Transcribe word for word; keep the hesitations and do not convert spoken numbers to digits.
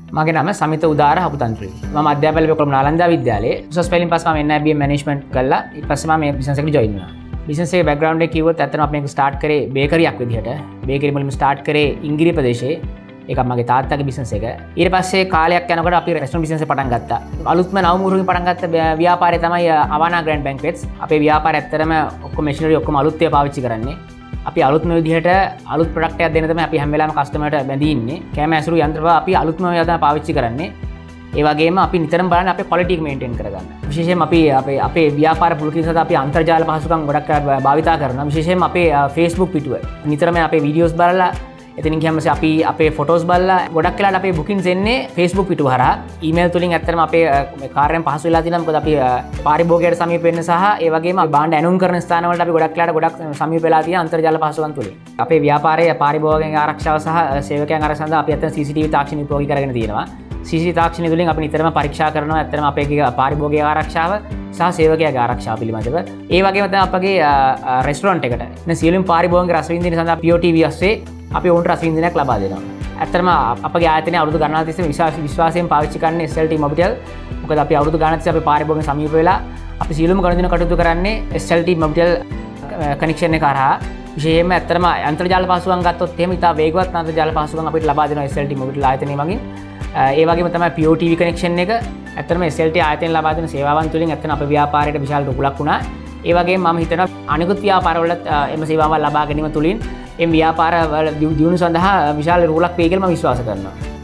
මගේ නම සමිත උදාර හපුතන්ත්‍රී. මම අධ්‍යාපන ලැබුවේ කොළඹ නාලන්දා විද්‍යාලයේ. උසස් පෙළින් පස්සේ මම එන් ආයි බී එම් මැනේජ්මන්ට් කළා. ඊට පස්සේ මම මේ බිස්නස් එකට ජොයින් වුණා. බිස්නස් එකේ බෑග්ග්‍රවුන්ඩ් එක කිව්වොත් ඇත්තටම අපි මේක ස්ටාර්ට් කරේ බේකරියක් විදිහට. බේකරි මුලින්ම ස්ටාර්ට් කරේ ඉංගිරිය ප්‍රදේශයේ. ඒක මගේ තාත්තාගේ බිස්නස් එක. ඊට පස්සේ කාලයක් යනකොට අපි රෙස්ටොරන්ට් බිස්නස් එක පටන් ගත්තා. අලුත්ම නවමුරුකින් පටන් ගත්ත ව්‍යාපාරය තමයි අවානා ග්‍රෑන්ඩ් බැන්ක්වෙට්ස්. අපේ ව්‍යාපාරය ඇත්තටම ඔක්කොම මැෂිනරි ඔක්කොම අලුත් ඒවා පාවිච්චි කරන්නේ. අපි අලුත්ම විදිහට අලුත් ප්‍රොඩක්ට් එකක් දෙන්න තමයි අපි හැම වෙලාවෙම කස්ටමර්ට බැඳී ඉන්නේ. කැම ඇසුරු යන්ත්‍රව අපි අලුත්ම ඒවා තමයි පාවිච්චි කරන්නේ. ඒ වගේම අපි නිතරම බලන්නේ අපේ ක්වොලිටි එක මේන්ටේන් කරගන්න. විශේෂයෙන්ම අපි අපේ අපේ ව්‍යාපාර පුරුකී සඳහා අපි අන්තර්ජාල පහසුකම් ගොඩක් භාවිතා කරනවා. විශේෂයෙන්ම අපේ Facebook පිටුව. නිතරම අපේ වීඩියෝස් බලලා එතනින් ගියාම අපි අපේ ෆොටෝස් බලලා ගොඩක් වෙලාවට අපේ බුකින්ස් එන්නේ Facebook පිටුව හරහා. ඊමේල් තුලින් ඇත්තටම අපේ කාර්යයන් පහසු වෙලා තියෙනවා. මොකද අපි පාරිභෝගිකයට සමීප වෙන්න සහ ඒ වගේම භාණ්ඩ ඇනුම් කරන ස්ථාන වලට අපි ගොඩක් වෙලාවට ගොඩක් සමීප වෙලා තියෙන අන්තර්ජාල පහසුකම් තුලින්. අපේ ව්‍යාපාරයේ පාරිභෝගිකයන්ගේ ආරක්ෂාව සහ සේවකයන් ආරක්ෂාව සඳහා අපි ඇත්තට සී සී ටී වී තාක්ෂණය උපයෝගී කරගෙන තියෙනවා. සී සී ටී වී තාක්ෂණය තුලින් අපි නිතරම පරීක්ෂා කරනවා ඇත්තටම අපේ පාරිභෝගික ආරක්ෂාව සහ සේවකයාගේ ආරක්ෂාව පිළිබඳව. ඒ වගේම තමයි අපගේ රෙස්ටොරන්ට් එකට ඉන්න සියලුම පාරිභෝගික රසවින්දන සඳහා පී ඕ ටී වී ඔස්සේ අපි ඔවුන්ට රසවින්දනයක් ලබා දෙනවා. ඇත්තටම අපගේ ආයතනයේ අවුරුදු ගණනාවක් තිස්සේ විශ්වාස විශ්වාසයෙන් පාවිච්චි කරන්නේ එස් එල් ටී මොබිටෙල්. මොකද අපි අවුරුදු ගණනාවක් තිස්සේ අපේ පාරිභෝගික සමීප වෙලා අපි සියලුම ගණන් කටයුතු කරන්නේ S L T Mobitel connection එක හරහා. විශේෂයෙන්ම ඇත්තටම අන්තර්ජාල පහසුකම් ගත්තොත් එහෙම ඉතා වේගවත් අන්තර්ජාල පහසුකම් අපිට ලබා දෙනවා එස් එල් ටී මොබිටෙල් ආයතනය මගින්. ඒ වගේම තමයි P O T V connection එක ඇත්තටම එස් එල් ටී ආයතනය ලබා දෙන සේවාවන් තුළින් ඇත්තටම අපේ ව්‍යාපාරයට විශාල රුකුලක් වුණා. ඒ වගේම මම හිතනවා අනිකුත් ව්‍යාපාරවලත් එම සේවාවන් ලබා ගැනීම තුළින් එම් ව්‍යාපාරවල දියුණුව සඳහා විශාල රුකුලක් වේ කියලා මම විශ්වාස කරනවා.